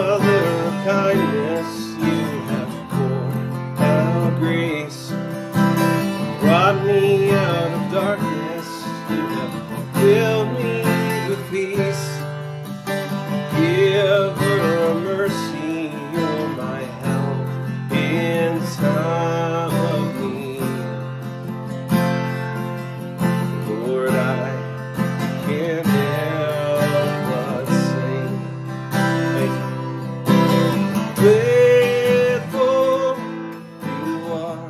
mother of kindness, you have poured out grace, brought me out of darkness, you have filled me with peace. Giver of mercy, you're my help in time of need. Lord, I can't help but sing. Faithful you are.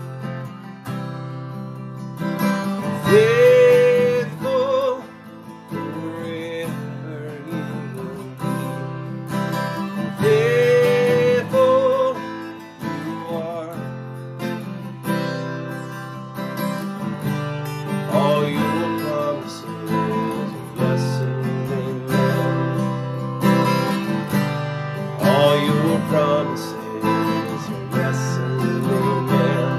Faithful forever you will be. Faithful you are. All your promises are yes and amen. All your promises are yes and amen.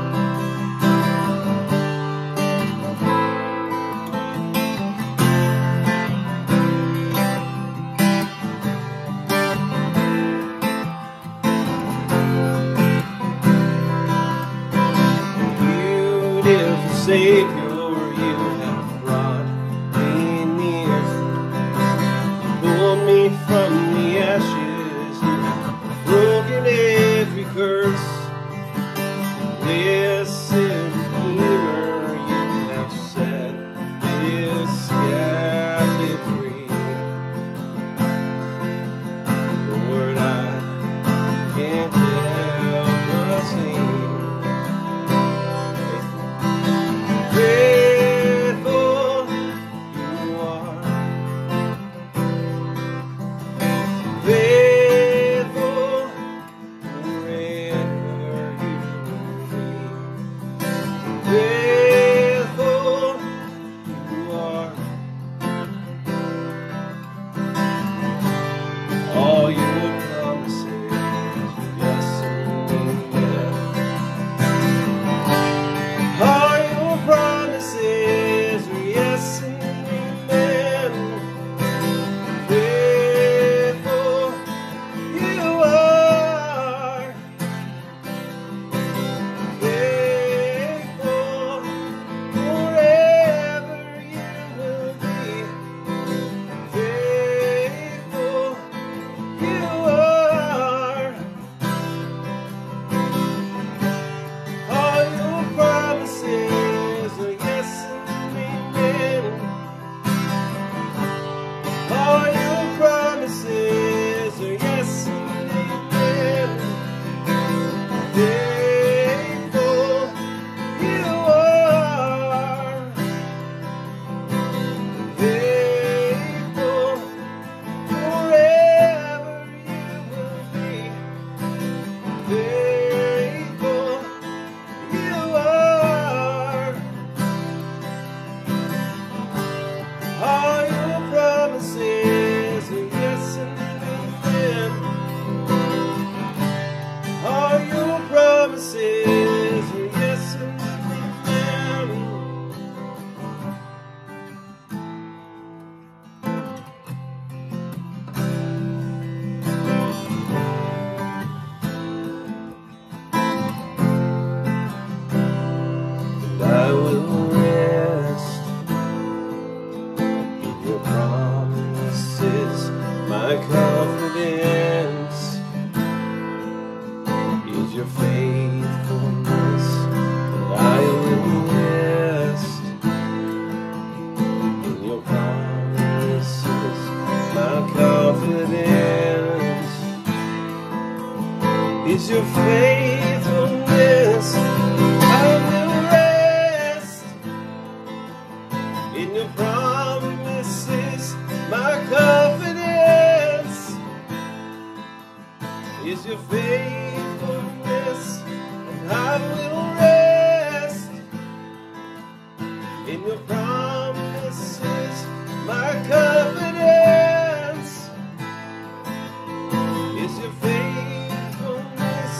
Beautiful Savior, you have brought me near. You pulled me from the ashes, you have broken every curse. Blessed Redeemer, you have set this captive free. Lord, I can't help but sing. Faithful you are. Faithful forever you will be. Faithful you are. All your promises, yes and amen. All your promises are yes and amen. Faithful you are. Faithful forever you will be. Faithful you are. All your promises are yes and amen. All your promises are yes and amen. Faithful you are. Faithful forever you will be. Faithful you are. All your promises are yes and amen. All your promises are yes and amen. And I will rest in your promises. My confidence is your faithfulness. And I will rest in your promises. My confidence is your faithfulness. I will rest in your promises. My confidence is your faithfulness, and I will rest in your promises. My confidence is your faithfulness.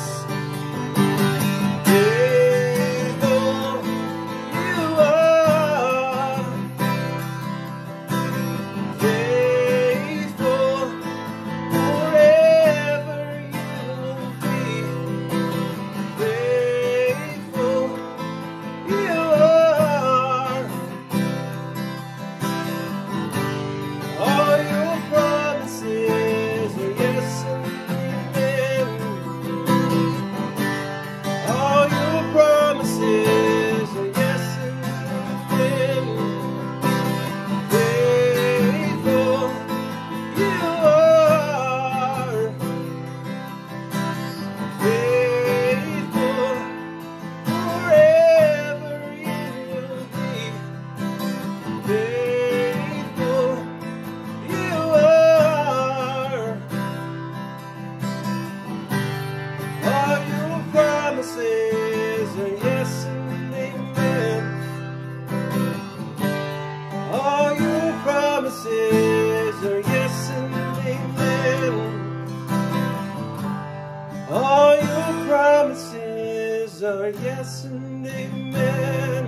Faithful you are. Faithful forever. promises are yes and amen. All your promises are yes and amen. All your promises are yes and amen.